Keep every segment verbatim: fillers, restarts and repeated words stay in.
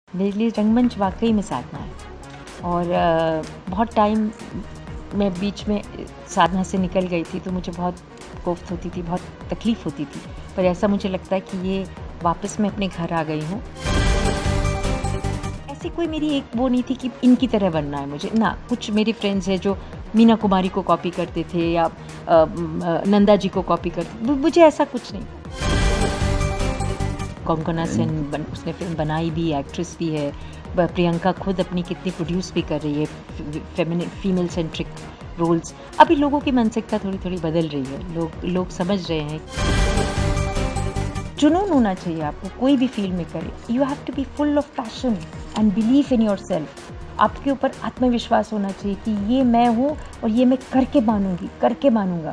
मेरे लिए रंगमंच वाकई में साधना है और आ, बहुत टाइम मैं बीच में साधना से निकल गई थी तो मुझे बहुत कोफ्त होती थी, बहुत तकलीफ़ होती थी, पर ऐसा मुझे लगता है कि ये वापस मैं अपने घर आ गई हूँ। ऐसी कोई मेरी एक वो नहीं थी कि इनकी तरह बनना है मुझे ना। कुछ मेरे फ्रेंड्स हैं जो मीना कुमारी को कॉपी करते थे या आ, आ, नंदा जी को कॉपी करते, मुझे ऐसा कुछ नहीं। कोंकणा सेन बन, उसने फिल्म बनाई भी, एक्ट्रेस भी है। प्रियंका खुद अपनी कितनी प्रोड्यूस भी कर रही है फेमिनिन फीमेल सेंट्रिक रोल्स। अभी लोगों की मानसिकता थोड़ी थोड़ी बदल रही है, लोग लोग समझ रहे हैं। जुनून होना चाहिए आपको, कोई भी फील्ड में करे। You have to be full of passion and believe in yourself. आपके ऊपर आत्मविश्वास होना चाहिए कि ये मैं हूँ और ये मैं करके मानूंगी, करके मानूंगा।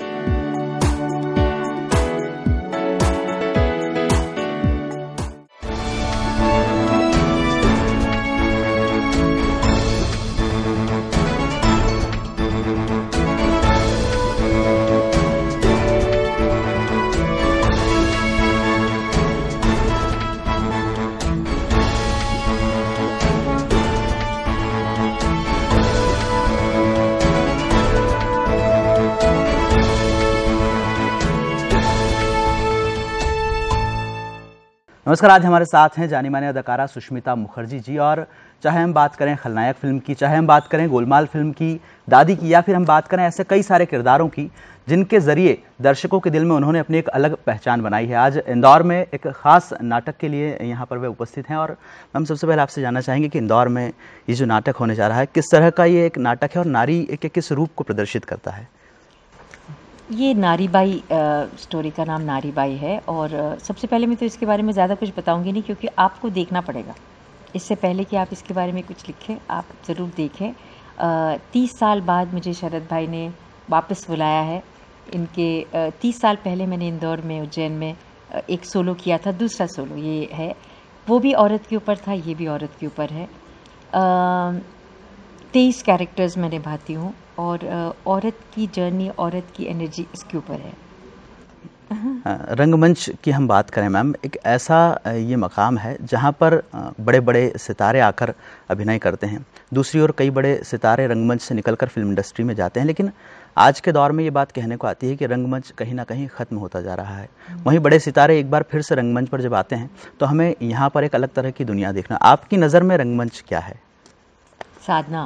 नमस्कार, आज हमारे साथ हैं जानी मानी अदाकारा सुष्मिता मुखर्जी जी। और चाहे हम बात करें खलनायक फिल्म की, चाहे हम बात करें गोलमाल फिल्म की, दादी की, या फिर हम बात करें ऐसे कई सारे किरदारों की जिनके जरिए दर्शकों के दिल में उन्होंने अपनी एक अलग पहचान बनाई है। आज इंदौर में एक खास नाटक के लिए यहाँ पर वे उपस्थित हैं और हम सबसे पहले आपसे जानना चाहेंगे कि इंदौर में ये जो नाटक होने जा रहा है, किस तरह का ये एक नाटक है और नारी के किस रूप को प्रदर्शित करता है? ये नारीबाई स्टोरी का नाम नारीबाई है और आ, सबसे पहले मैं तो इसके बारे में ज़्यादा कुछ बताऊंगी नहीं, क्योंकि आपको देखना पड़ेगा। इससे पहले कि आप इसके बारे में कुछ लिखें, आप ज़रूर देखें। तीस साल बाद मुझे शरद भाई ने वापस बुलाया है। इनके तीस साल पहले मैंने इंदौर में, उज्जैन में आ, एक सोलो किया था, दूसरा सोलो ये है। वो भी औरत के ऊपर था, ये भी औरत के ऊपर है। तेईस कैरेक्टर्स मैं निभाती हूँ और औरत की जर्नी, औरत की एनर्जी इसके ऊपर है। रंगमंच की हम बात करें मैम, एक ऐसा ये मकाम है जहाँ पर बड़े बड़े सितारे आकर अभिनय करते हैं। दूसरी ओर कई बड़े सितारे रंगमंच से निकलकर फिल्म इंडस्ट्री में जाते हैं, लेकिन आज के दौर में ये बात कहने को आती है कि रंगमंच कहीं ना कहीं ख़त्म होता जा रहा है। वहीं बड़े सितारे एक बार फिर से रंगमंच पर जब आते हैं तो हमें यहाँ पर एक अलग तरह की दुनिया देखना। आपकी नज़र में रंगमंच क्या है? साधना।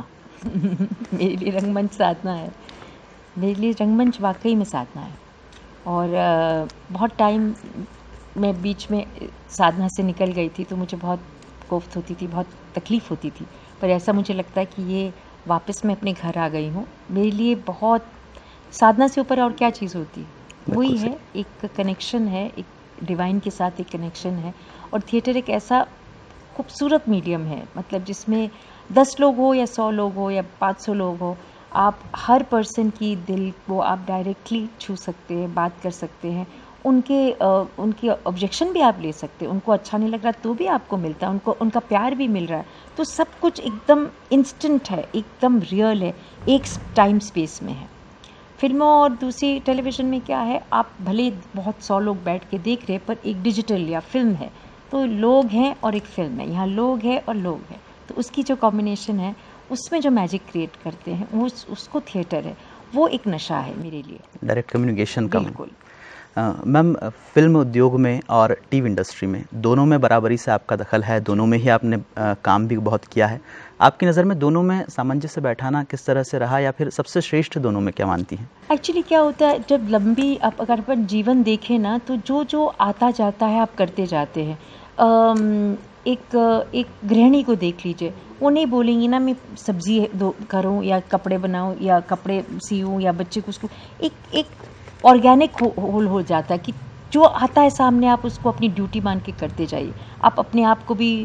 मेरे लिए रंगमंच साधना है। मेरे लिए रंगमंच वाकई में साधना है और आ, बहुत टाइम मैं बीच में साधना से निकल गई थी तो मुझे बहुत कोफ्त होती थी, बहुत तकलीफ़ होती थी, पर ऐसा मुझे लगता है कि ये वापस मैं अपने घर आ गई हूँ। मेरे लिए बहुत साधना से ऊपर और क्या चीज़ होती है, वही है, एक कनेक्शन है, एक डिवाइन के साथ एक कनेक्शन है। और थिएटर एक ऐसा खूबसूरत मीडियम है, मतलब जिसमें दस लोग हो या सौ लोग हो या पाँच सौ लोग हो, आप हर पर्सन की दिल को आप डायरेक्टली छू सकते हैं, बात कर सकते हैं। उनके आ, उनके ऑब्जेक्शन भी आप ले सकते हैं। उनको अच्छा नहीं लग रहा तो भी आपको मिलता है, उनको उनका प्यार भी मिल रहा है। तो सब कुछ एकदम इंस्टेंट है, एकदम रियल है, एक टाइम स्पेस में है। फिल्मों और दूसरी टेलीविज़न में क्या है, आप भले बहुत सौ लोग बैठ के देख रहे हैं, पर एक डिजिटल या फिल्म है तो लोग हैं और एक फिल्म है, यहाँ लोग हैं और लोग हैं, तो उसकी जो कॉम्बिनेशन है, उसमें जो मैजिक क्रिएट करते हैं, वो उस, उसको थिएटर है। वो एक नशा है मेरे लिए, डायरेक्ट कम्युनिकेशन का। बिल्कुल। मैम, फिल्म उद्योग में और टीवी इंडस्ट्री में दोनों में बराबरी से आपका दखल है, दोनों में ही आपने आ, काम भी बहुत किया है। आपकी नज़र में दोनों में सामंजस्य बैठाना किस तरह से रहा, या फिर सबसे श्रेष्ठ दोनों में क्या मानती हैं? एक्चुअली क्या होता है, जब लंबी आप अगर अपन जीवन देखें ना, तो जो जो आता जाता है आप करते जाते हैं। um, एक एक गृहिणी को देख लीजिए, वो नहीं बोलेंगी ना मैं सब्जी दो करूँ या कपड़े बनाऊँ या कपड़े सीऊँ या बच्चे को उसको एक एक ऑर्गेनिक हो, हो, हो जाता है कि जो आता है सामने आप उसको अपनी ड्यूटी मान के करते जाइए। आप अपने आप को भी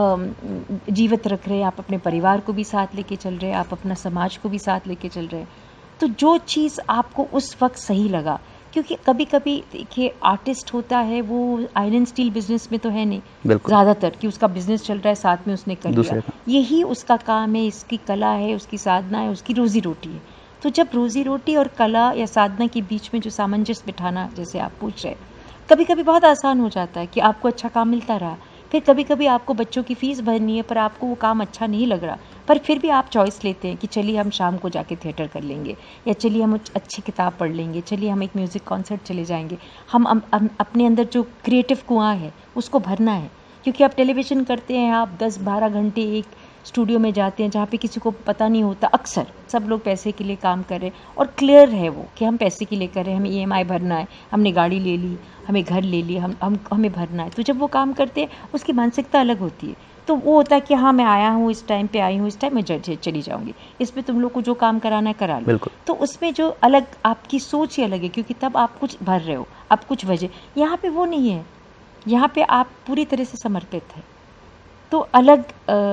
जीवित रख रहे हैं, आप अपने परिवार को भी साथ लेके चल रहे हैं, आप अपना समाज को भी साथ लेके चल रहे हैं। तो जो चीज़ आपको उस वक्त सही लगा, क्योंकि कभी कभी देखिए आर्टिस्ट होता है वो आयरन स्टील बिजनेस में तो है नहीं ज़्यादातर कि उसका बिजनेस चल रहा है साथ में उसने कर लिया, यही उसका काम है, इसकी कला है, उसकी साधना है, उसकी रोजी रोटी है। तो जब रोजी रोटी और कला या साधना के बीच में जो सामंजस्य बिठाना, जैसे आप पूछ रहे, कभी कभी बहुत आसान हो जाता है कि आपको अच्छा काम मिलता रहा, फिर कभी कभी आपको बच्चों की फ़ीस भरनी है पर आपको वो काम अच्छा नहीं लग रहा, पर फिर भी आप चॉइस लेते हैं कि चलिए हम शाम को जाके थिएटर कर लेंगे, या चलिए हम अच्छी किताब पढ़ लेंगे, चलिए हम एक म्यूज़िक कॉन्सर्ट चले जाएंगे। हम, हम, हम अपने अंदर जो क्रिएटिव कुआं है उसको भरना है, क्योंकि आप टेलीविज़न करते हैं, आप दस बारह घंटे एक स्टूडियो में जाते हैं जहाँ पे किसी को पता नहीं होता, अक्सर सब लोग पैसे के लिए काम कर रहे हैं और क्लियर है वो कि हम पैसे के लिए कर रहे हैं, हमें ई एम आई भरना है, हमने गाड़ी ले ली, हमें घर ले ली, हम हम हमें भरना है। तो जब वो काम करते हैं उसकी मानसिकता अलग होती है। तो वो होता है कि हाँ मैं आया हूँ, इस टाइम पे आई हूँ, इस टाइम मैं चली जाऊँगी, इसमें तुम लोग को जो काम कराना है करा लो। बिल्कुल। तो उसमें जो अलग आपकी सोच ही अलग है, क्योंकि तब आप कुछ भर रहे हो, आप कुछ वजह, यहाँ पे वो नहीं है, यहाँ पे आप पूरी तरह से समर्पित है। तो अलग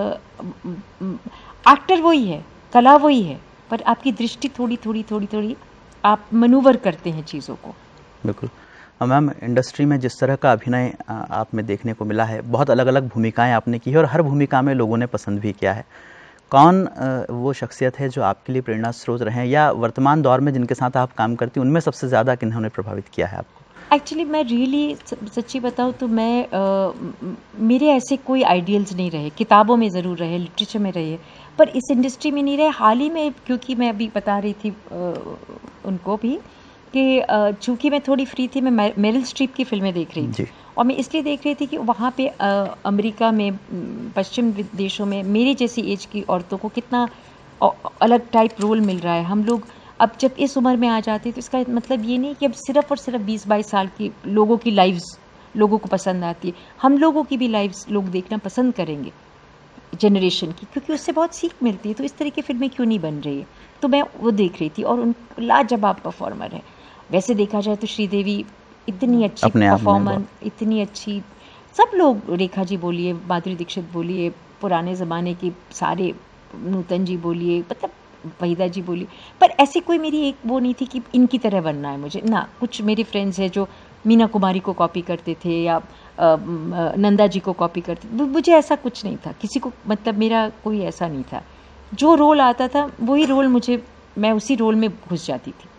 एक्टर वही है, कला वही है, पर आपकी दृष्टि थोड़ी थोड़ी थोड़ी थोड़ी आप मनूवर करते हैं चीज़ों को। बिल्कुल। मैम, इंडस्ट्री में जिस तरह का अभिनय आप में देखने को मिला है, बहुत अलग अलग भूमिकाएं आपने की है और हर भूमिका में लोगों ने पसंद भी किया है। कौन वो शख्सियत है जो आपके लिए प्रेरणा स्रोत रहे हैं, या वर्तमान दौर में जिनके साथ आप काम करती हैं उनमें सबसे ज़्यादा किन्होंने प्रभावित किया है आपको? एक्चुअली मैं रियली सच्ची बताऊँ तो मैं आ, मेरे ऐसे कोई आइडियल्स नहीं रहे, किताबों में ज़रूर रहे, लिटरेचर में रहे, पर इस इंडस्ट्री में नहीं रहे। हाल ही में, क्योंकि मैं अभी बता रही थी आ, उनको भी कि चूँकि मैं थोड़ी फ्री थी, मैं मेरिल स्ट्रीप की फिल्में देख रही थी, और मैं इसलिए देख रही थी कि वहाँ पे आ, अमेरिका में, पश्चिम देशों में मेरी जैसी एज की औरतों को कितना अलग टाइप रोल मिल रहा है। हम लोग अब जब इस उम्र में आ जाते हैं तो इसका मतलब ये नहीं कि अब सिर्फ और सिर्फ बीस बाईस साल की लोगों की लाइव्स लोगों को पसंद आती है, हम लोगों की भी लाइव्स लोग देखना पसंद करेंगे, जनरेशन की, क्योंकि उससे बहुत सीख मिलती है। तो इस तरह की फिल्में क्यों नहीं बन रही है, तो मैं वो देख रही थी, और उन लाजवाब परफॉर्मर है। वैसे देखा जाए तो श्रीदेवी इतनी अच्छी परफॉर्मर, इतनी अच्छी, सब लोग, रेखा जी बोलिए, माधुरी दीक्षित बोलिए, पुराने ज़माने की सारे, नूतन जी बोलिए, मतलब वहीदा जी बोली, पर ऐसी कोई मेरी एक वो नहीं थी कि इनकी तरह बनना है मुझे ना। कुछ मेरे फ्रेंड्स हैं जो मीना कुमारी को कॉपी करते थे, या आ, नंदा जी को कॉपी करते थे, मुझे ऐसा कुछ नहीं था, किसी को, मतलब मेरा कोई ऐसा नहीं था। जो रोल आता था वही रोल मुझे, मैं उसी रोल में घुस जाती थी।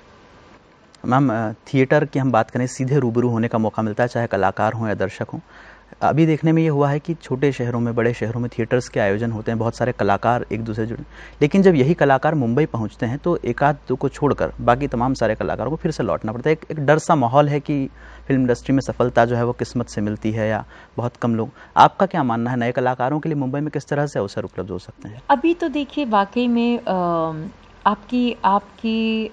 मैम, थिएटर की हम बात करें, सीधे रूबरू होने का मौका मिलता है, चाहे कलाकार हों या दर्शक हों। अभी देखने में ये हुआ है कि छोटे शहरों में, बड़े शहरों में थिएटर्स के आयोजन होते हैं, बहुत सारे कलाकार एक दूसरे जुड़े, लेकिन जब यही कलाकार मुंबई पहुंचते हैं तो एक आध दो को छोड़कर बाकी तमाम सारे कलाकारों को फिर से लौटना पड़ता है। एक, एक डर सा माहौल है कि फिल्म इंडस्ट्री में सफलता जो है वो किस्मत से मिलती है, या बहुत कम लोग। आपका क्या मानना है, नए कलाकारों के लिए मुंबई में किस तरह से अवसर उपलब्ध हो सकते हैं? अभी तो देखिए, वाकई में आ, आपकी आपकी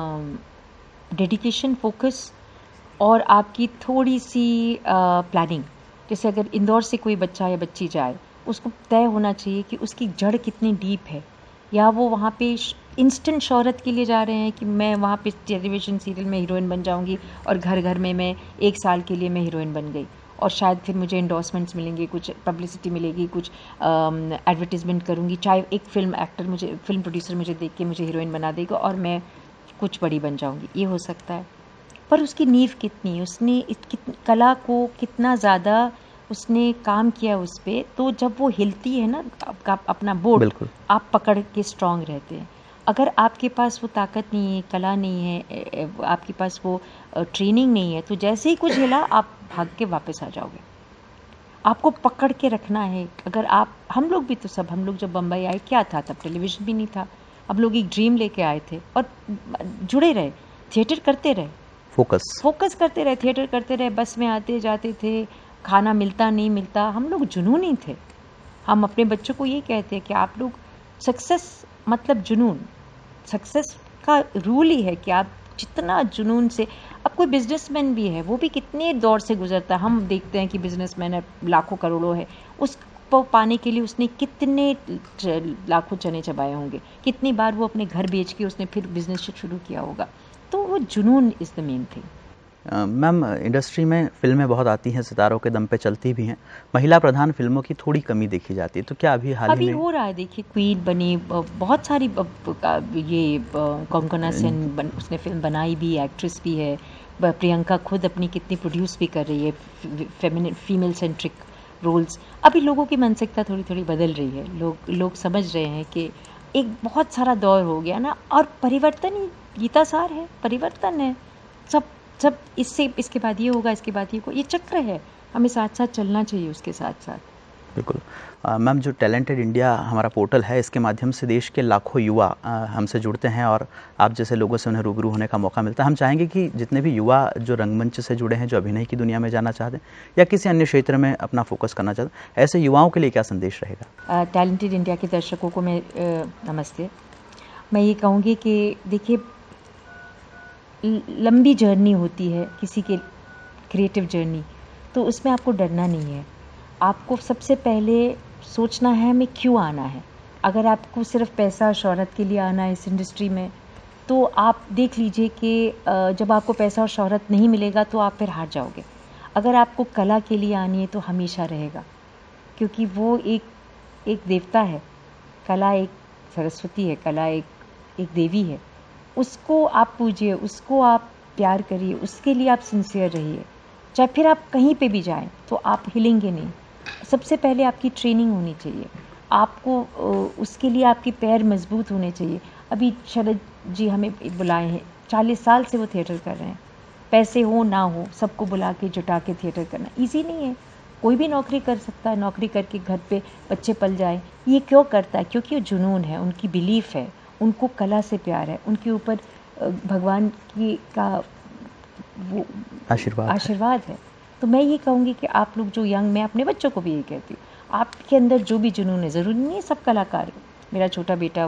डेडिकेशन, फोकस, और आपकी थोड़ी सी प्लानिंग, जैसे अगर इंदौर से कोई बच्चा या बच्ची जाए, उसको तय होना चाहिए कि उसकी जड़ कितनी डीप है, या वो वहाँ पे इंस्टेंट शोहरत के लिए जा रहे हैं कि मैं वहाँ पे टेलीविज़न सीरियल में हीरोइन बन जाऊँगी, और घर घर में मैं एक साल के लिए मैं हीरोइन बन गई, और शायद फिर मुझे इंडोर्समेंट्स मिलेंगे, कुछ पब्लिसिटी मिलेगी, कुछ एडवर्टीजमेंट करूँगी, चाहे एक फिल्म एक्टर मुझे, फिल्म प्रोड्यूसर मुझे देख के मुझे हीरोइन बना देगा और मैं कुछ बड़ी बन जाऊँगी, ये हो सकता है। पर उसकी नींव कितनी, उसने कित, कला को कितना ज़्यादा उसने काम किया उस पर, तो जब वो हिलती है ना, आपका अपना बोर्ड आप पकड़ के स्ट्रांग रहते हैं। अगर आपके पास वो ताकत नहीं है, कला नहीं है, आपके पास वो ट्रेनिंग नहीं है, तो जैसे ही कुछ हिला आप भाग के वापस आ जाओगे। आपको पकड़ के रखना है। अगर आप, हम लोग भी तो सब, हम लोग जब बम्बई आए, क्या था तब, टेलीविज़न भी नहीं था, हम लोग एक ड्रीम लेके आए थे और जुड़े रहे, थिएटर करते रहे, फोकस फोकस करते रहे, थिएटर करते रहे, बस में आते जाते थे, खाना मिलता नहीं मिलता, हम लोग जुनून ही थे। हम अपने बच्चों को ये कहते हैं कि आप लोग, सक्सेस मतलब जुनून, सक्सेस का रूल ही है कि आप जितना जुनून से, अब कोई बिजनेसमैन भी है, वो भी कितने दौर से गुजरता है। हम देखते हैं कि बिजनेसमैन है, लाखों करोड़ों है, उस को पाने के लिए उसने कितने लाखों चने चबाए होंगे, कितनी बार वो अपने घर बेच के उसने फिर बिजनेस शुरू किया होगा। तो वो जुनून is the main thing. Ma'am, industry में फिल्में बहुत आती हैं, सितारों के दम पे चलती भी हैं, महिला प्रधान फिल्मों की थोड़ी कमी देखी जाती है, तो क्या अभी हाल अभी ही में हो रहा है? देखिए, क्वीन बनी, बहुत सारी, ये कोंकणा सेन बन, उसने फिल्म बनाई भी, एक्ट्रेस भी है। प्रियंका खुद अपनी कितनी प्रोड्यूस भी कर रही है फेमिनिन, फीमेल सेंट्रिक रोल्स। अभी लोगों की मानसिकता थोड़ी थोड़ी बदल रही है, लोग लोग समझ रहे हैं कि एक बहुत सारा दौर हो गया ना, और परिवर्तन ही गीता सार है, परिवर्तन है सब सब इससे, इसके बाद ये होगा, इसके बाद ये होगा, ये चक्र है। हमें साथ साथ चलना चाहिए उसके साथ साथ। बिल्कुल। मैम, जो टैलेंटेड इंडिया हमारा पोर्टल है, इसके माध्यम से देश के लाखों युवा हमसे जुड़ते हैं और आप जैसे लोगों से उन्हें रूबरू होने का मौका मिलता है। हम चाहेंगे कि जितने भी युवा जो रंगमंच से जुड़े हैं, जो अभिनय की दुनिया में जाना चाहते हैं या किसी अन्य क्षेत्र में अपना फोकस करना चाहते हैं, ऐसे युवाओं के लिए क्या संदेश रहेगा? टैलेंटेड इंडिया के दर्शकों को मैं नमस्ते। मैं ये कहूँगी कि देखिए, लंबी जर्नी होती है किसी के क्रिएटिव जर्नी, तो उसमें आपको डरना नहीं है। आपको सबसे पहले सोचना है हमें क्यों आना है। अगर आपको सिर्फ पैसा और शोहरत के लिए आना है इस इंडस्ट्री में, तो आप देख लीजिए कि जब आपको पैसा और शोहरत नहीं मिलेगा तो आप फिर हार जाओगे। अगर आपको कला के लिए आनी है तो हमेशा रहेगा, क्योंकि वो एक एक देवता है। कला एक सरस्वती है, कला एक एक देवी है। उसको आप पूजिए, उसको आप प्यार करिए, उसके लिए आप सिंसियर रहिए। चाहे फिर आप कहीं पे भी जाएं तो आप हिलेंगे नहीं। सबसे पहले आपकी ट्रेनिंग होनी चाहिए। आपको उसके लिए आपके पैर मजबूत होने चाहिए। अभी शरद जी हमें बुलाए हैं, चालीस साल से वो थिएटर कर रहे हैं। पैसे हो ना हो, सबको बुला के जुटा के थिएटर करना ईजी नहीं है। कोई भी नौकरी कर सकता है, नौकरी करके घर पे बच्चे पल जाए। ये क्यों करता है? क्योंकि वो जुनून है, उनकी बिलीफ है, उनको कला से प्यार है, उनके ऊपर भगवान की का वो आशीर्वाद आशीर्वाद है। तो मैं ये कहूँगी कि आप लोग जो यंग, मैं अपने बच्चों को भी यही कहती हूँ, आपके अंदर जो भी जुनून है, ज़रूरी नहीं है सब कलाकार। मेरा छोटा बेटा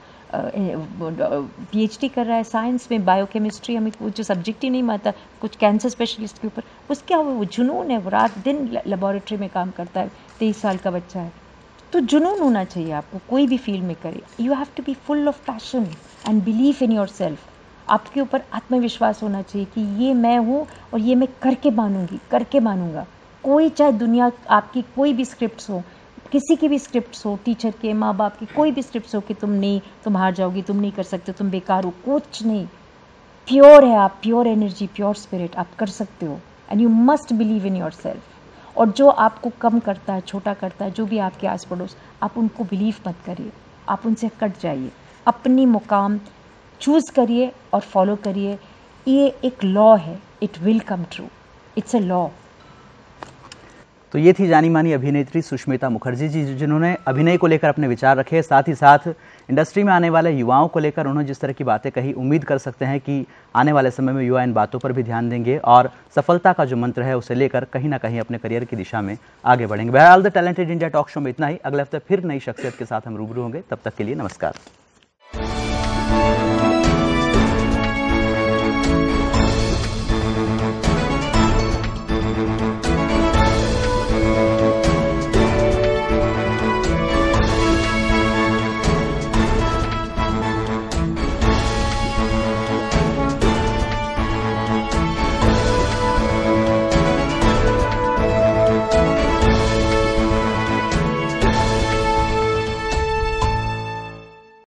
पीएचडी कर रहा है साइंस में, बायोकेमिस्ट्री, हमें कुछ सब्जेक्ट ही नहीं मानता, कुछ कैंसर स्पेशलिस्ट के ऊपर। उसके वो जुनून है, वो रात दिन लेबोरेटरी में काम करता है, तेईस साल का बच्चा है। तो जुनून होना चाहिए आपको, कोई भी फील्ड में करे। You have to be full of passion and believe in yourself. आपके ऊपर आत्मविश्वास होना चाहिए कि ये मैं हूँ और ये मैं करके मानूंगी, करके मानूंगा। कोई चाहे दुनिया आपकी कोई भी स्क्रिप्ट्स हो, किसी की भी स्क्रिप्ट्स हो, टीचर के, माँ बाप की कोई भी स्क्रिप्ट्स हो कि तुम नहीं, तुम हार जाओगी, तुम नहीं कर सकते, तुम बेकार हो, कुछ नहीं। प्योर है आप, प्योर एनर्जी, प्योर स्पिरिट, आप कर सकते हो। And you must believe in yourself. और जो आपको कम करता है, छोटा करता है, जो भी आपके आस पड़ोस, आप उनको बिलीव मत करिए, आप उनसे कट जाइए। अपनी मुकाम चूज़ करिए और फॉलो करिए। ये एक लॉ है, it will come true, it's a law. तो ये थी जानी मानी अभिनेत्री सुष्मिता मुखर्जी जी, जिन्होंने अभिनय को लेकर अपने विचार रखे, साथ ही साथ इंडस्ट्री में आने वाले युवाओं को लेकर उन्होंने जिस तरह की बातें कही, उम्मीद कर सकते हैं कि आने वाले समय में युवा इन बातों पर भी ध्यान देंगे और सफलता का जो मंत्र है उसे लेकर कहीं ना कहीं अपने करियर की दिशा में आगे बढ़ेंगे। बहरहाल the talented India talk show में इतना ही। अगले हफ्ते फिर नई शख्सियत के साथ हम रूबरू होंगे। तब तक के लिए नमस्कार।